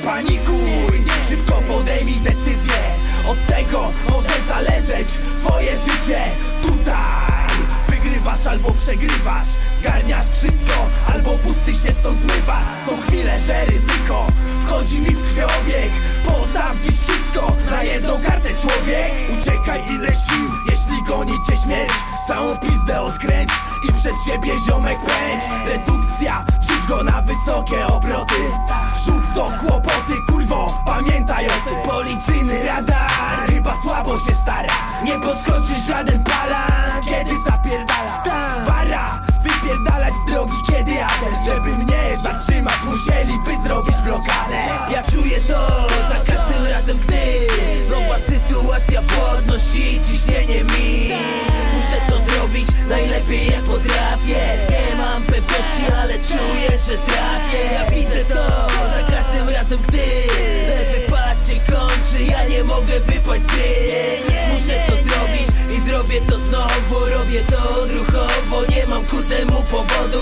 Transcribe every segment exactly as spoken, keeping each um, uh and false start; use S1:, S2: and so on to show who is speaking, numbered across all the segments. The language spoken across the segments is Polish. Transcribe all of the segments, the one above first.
S1: panikuj, szybko podejmij decyzję. Od tego może zależeć twoje życie. Tutaj wygrywasz albo przegrywasz, zgarniasz wszystko albo pusty się stąd zmywasz. Są chwile, że ryzyko wchodzi mi w krwiobieg. Postaw dziś wszystko na jedną kartę, człowiek. Uciekaj ile sił, jeśli goni cię śmierć. Całą pizdę odkręć i przed siebie ziomek pędź. Redukcja, wrzuć go na wysokie obroty. Żółw to kłopoty, kurwo, pamiętaj o tym. Policyjny radar chyba słabo się stara. Nie podskoczy żaden palan, kiedy zapierdala. Wara, wypierdalać z drogi kiedy jadę. Żeby mnie zatrzymać, musieliby zrobić blokadę.
S2: Ja czuję to za każdym razem, gdy nowa sytuacja podnosi ciśnienie mi. Muszę to zrobić najlepiej jak potrafię. Nie mam pewności, ale czuję, że trafię. Ja widzę to za każdym razem, gdy lewy pas się kończy. Ja nie mogę wypaść z gry. Muszę to zrobić i zrobię to znowu. Robię to odruchowo, nie mam ku temu powodu.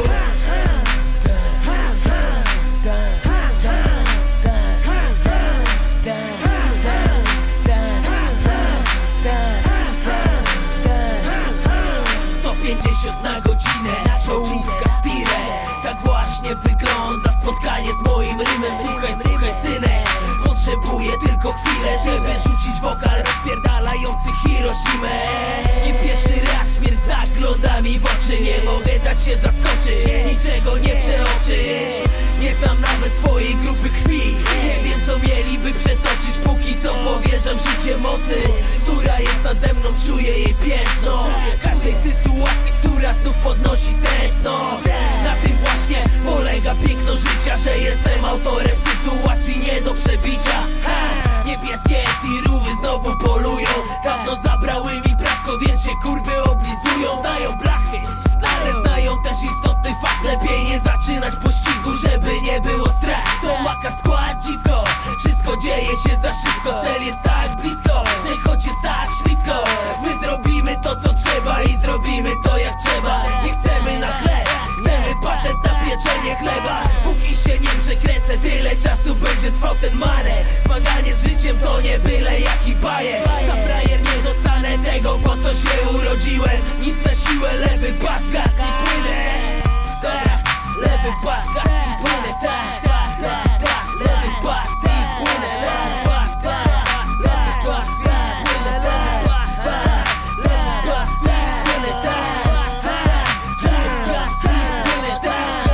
S2: sto pięćdziesiąt na godzinę, czołówka z tirem. Tak właśnie wygląda spotkanie z moim rymem. Słuchaj, słuchaj synek, potrzebuję tylko chwilę, żeby rzucić wokal rozpierdalający Hiroshimę. Nie pierwszy raz śmierć zagląda mi w oczy. Nie mogę dać się zaskoczyć, niczego nie przeoczyć. Nie znam nawet swojej grupy krwi. Nie wiem co mieliby przetoczyć, póki co powierzam życie mocy, która jest nade mną, czuję jej piętno. Każdej sytuacji, która znów podnosi tętno. Na tym właśnie polega piękno życia, że jestem autorem sytuacji nie do przebicia. Ha! Niebieskie tirówy znowu polują. Dawno zabrały mi prawko, więc się kurwy oblizują. Znają blachy, ale znają też istotny fakt. Lepiej nie zaczynać pościgu, żeby nie było strach. To maka skład dziwko, wszystko dzieje się za szybko. Cel jest tak blisko, że choć jest tak ślisko, my zrobimy to co trzeba i zrobimy to jak trzeba. Nie chcemy na chleb, chcemy patent na pieczenie chleba. Póki się nie przekręcę, tyle czasu będzie trwał ten marek. Zmaganie z życiem to nie byle jaki bajek. Za frajer nie dostanę tego, po co się urodziłem. Nic na siłę, lewy bas, gaz i płynę. Dobra, lewy bas, gaz i płynę. Tak, tak, tak, tak, lewy bas i płynę. Lewy bas, bas, lewy bas i płynę. Lewy bas, bas, lewy bas i płynę. Tak, tak, czujesz gaz i płynę. Tak,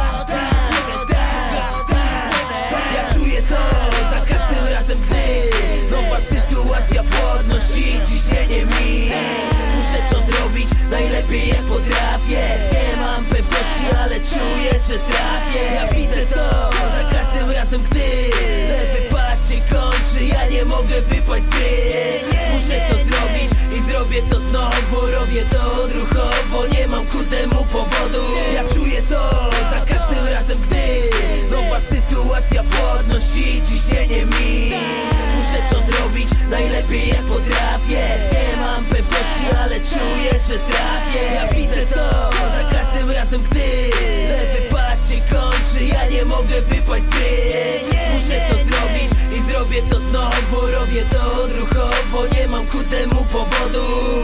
S2: tak, ja czuję to za każdym razem, gdy nowa sytuacja podnosi ciśnienie mi. Muszę to zrobić najlepiej jak potrafię. Nie mam pewności, ale czuję, że trafię. Ja widzę to za każdym razem, gdy lewy pas się kończy. Ja nie mogę wypaść z gry. Muszę to zrobić i zrobię to znowu. Robię to odruchowo, nie mam ku temu powodu. Ja czuję to za każdym razem, gdy nowa sytuacja podnosi ciśnienie mi. Muszę to zrobić najlepiej jak potrafię. Nie mam pewności, ale czuję, że trafię. Ja widzę to za każdym razem, gdy lewy pas się kończy. Ja nie mogę wypaść z gry. Muszę to zrobić i zrobię to znowu. Robię to odruchowo, nie mam ku temu powodu.